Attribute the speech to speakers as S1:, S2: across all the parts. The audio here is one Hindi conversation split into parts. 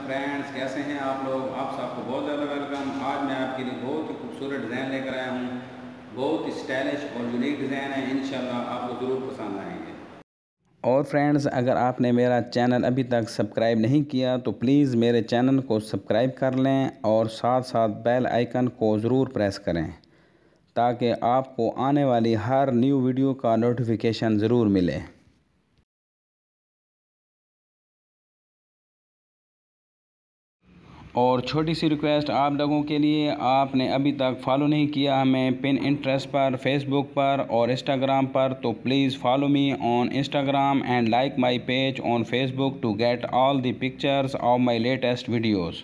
S1: फ्रेंड्स, कैसे हैं आप लोग। आप सबको बहुत ज़्यादा वेलकम। आज मैं आपके लिए बहुत ही खूबसूरत डिज़ाइन लेकर आया हूँ। बहुत ही स्टाइलिश और यूनिक डिज़ाइन है। इंशाल्लाह आपको ज़रूर पसंद आएंगे। और फ्रेंड्स, अगर आपने मेरा चैनल अभी तक सब्सक्राइब नहीं किया तो प्लीज़ मेरे चैनल को सब्सक्राइब कर लें और साथ साथ बेल आइकन को ज़रूर प्रेस करें ताकि आपको आने वाली हर न्यू वीडियो का नोटिफिकेशन ज़रूर मिले। और छोटी सी रिक्वेस्ट आप लोगों के लिए, आपने अभी तक फॉलो नहीं किया हमें पिनिंटरेस्ट पर, फेसबुक पर और इंस्टाग्राम पर, तो please follow me on Instagram and like my page on Facebook to get all the pictures of my latest videos.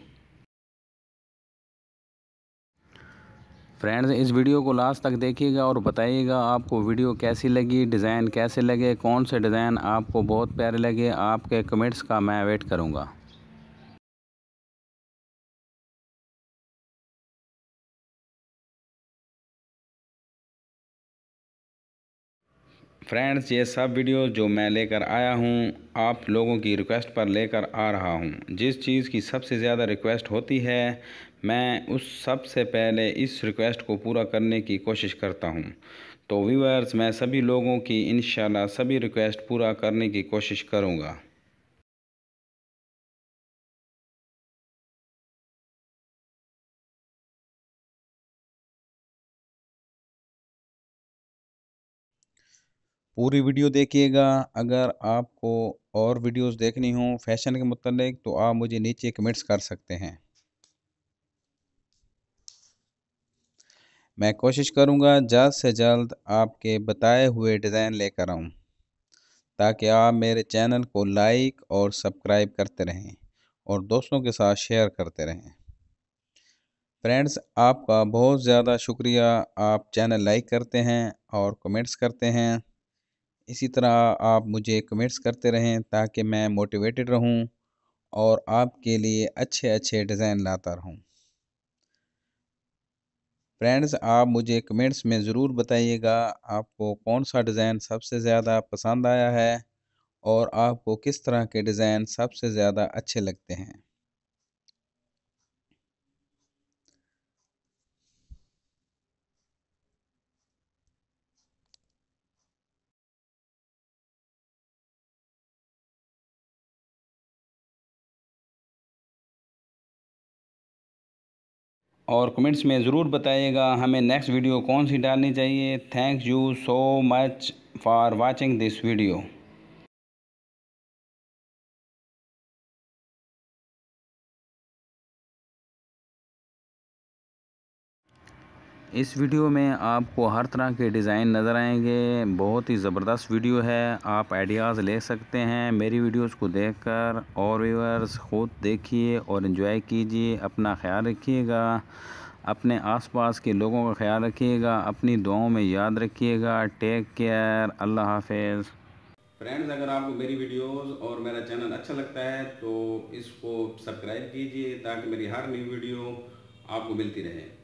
S1: Friends, इस वीडियो को लास्ट तक देखिएगा और बताइएगा आपको वीडियो कैसी लगी, डिज़ाइन कैसे लगे, कौन से डिज़ाइन आपको बहुत प्यारे लगे। आपके कमेंट्स का मैं वेट करूँगा। फ्रेंड्स, ये सब वीडियो जो मैं लेकर आया हूँ आप लोगों की रिक्वेस्ट पर लेकर आ रहा हूँ। जिस चीज़ की सबसे ज़्यादा रिक्वेस्ट होती है मैं उस सबसे पहले इस रिक्वेस्ट को पूरा करने की कोशिश करता हूँ। तो व्यूअर्स, मैं सभी लोगों की इंशाल्लाह सभी रिक्वेस्ट पूरा करने की कोशिश करूँगा। पूरी वीडियो देखिएगा। अगर आपको और वीडियोस देखनी हो फैशन के मुतालिक तो आप मुझे नीचे कमेंट्स कर सकते हैं। मैं कोशिश करूंगा जल्द से जल्द आपके बताए हुए डिज़ाइन लेकर आऊं ताकि आप मेरे चैनल को लाइक और सब्सक्राइब करते रहें और दोस्तों के साथ शेयर करते रहें। फ्रेंड्स, आपका बहुत ज़्यादा शुक्रिया। आप चैनल लाइक करते हैं और कमेंट्स करते हैं। इसी तरह आप मुझे कमेंट्स करते रहें ताकि मैं मोटिवेटेड रहूं और आपके लिए अच्छे अच्छे डिज़ाइन लाता रहूं। फ्रेंड्स, आप मुझे कमेंट्स में ज़रूर बताइएगा आपको कौन सा डिज़ाइन सबसे ज़्यादा पसंद आया है और आपको किस तरह के डिज़ाइन सबसे ज़्यादा अच्छे लगते हैं। और कमेंट्स में ज़रूर बताइएगा हमें नेक्स्ट वीडियो कौन सी डालनी चाहिए। Thank you so much for watching this video. इस वीडियो में आपको हर तरह के डिज़ाइन नज़र आएंगे। बहुत ही ज़बरदस्त वीडियो है। आप आइडियाज़ ले सकते हैं मेरी वीडियोस को देखकर। और व्यूअर्स, ख़ुद देखिए और एंजॉय कीजिए। अपना ख्याल रखिएगा, अपने आसपास के लोगों का ख्याल रखिएगा, अपनी दुआओं में याद रखिएगा। Take care. अल्लाह हाफिज़। फ्रेंड्स, अगर आपको मेरी वीडियोस और मेरा चैनल अच्छा लगता है तो इसको सब्सक्राइब कीजिए ताकि मेरी हर न्यू वीडियो आपको मिलती रहे।